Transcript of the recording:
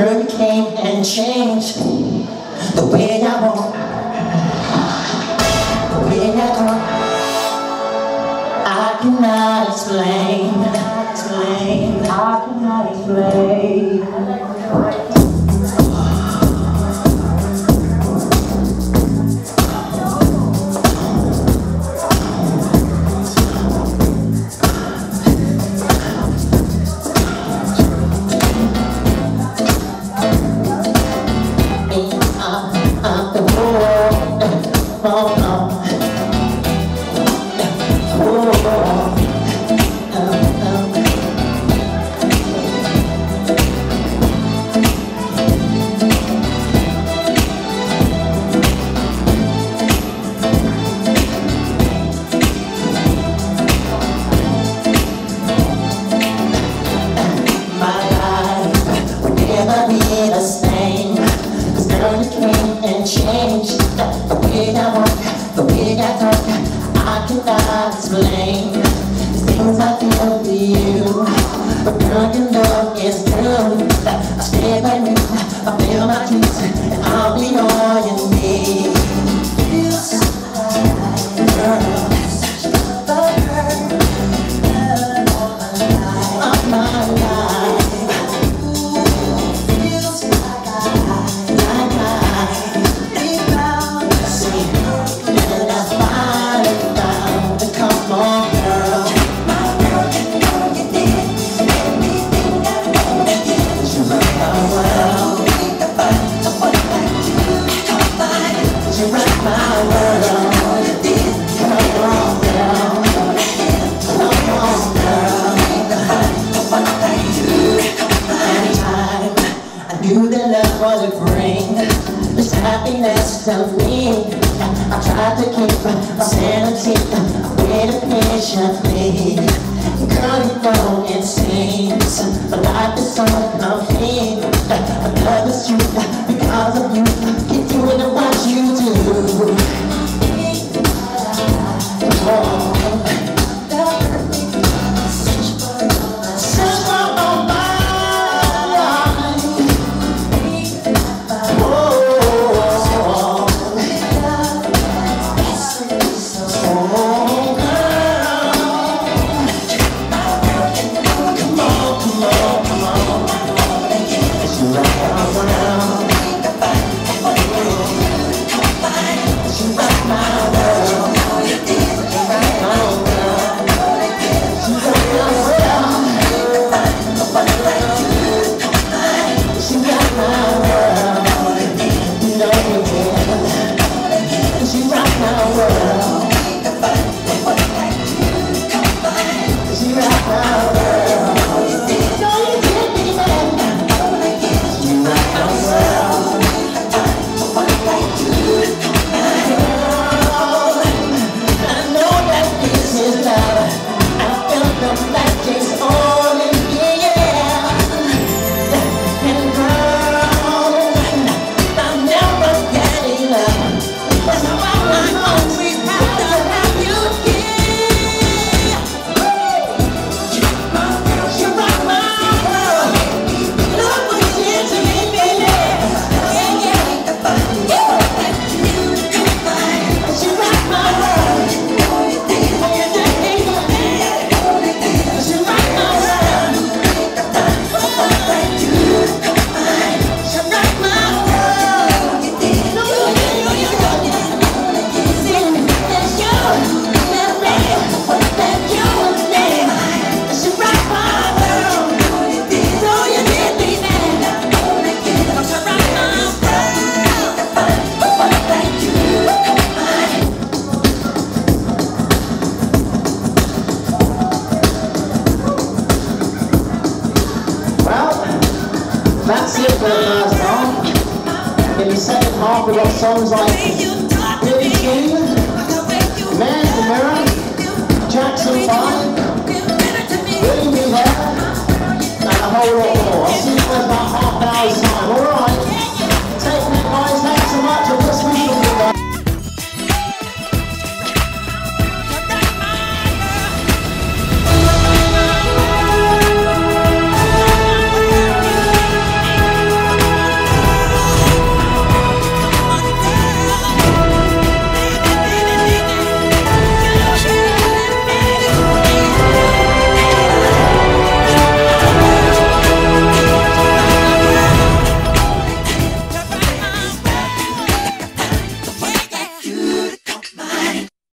Girl, you came and changed the way I walk, the way I talk. I cannot explain, I cannot explain. The way I talk, I cannot explain the things I feel for you. But girl, your love is true. I stay by me, I feel my dreams, and I'll be all you need. Feels like, girl, such a girl of my life. Feels like I deep down to see. This happiness of me, I tried to keep my sanity, I waited patiently. Girl, you know it seems, but life is so complete. I love is true because of you. Keep doing what you do. Oh. That's it for the first half. In the second half we got songs like Billie Jean, Man's the Mirror, Jackson 5, Willie Me There, and a whole lot more.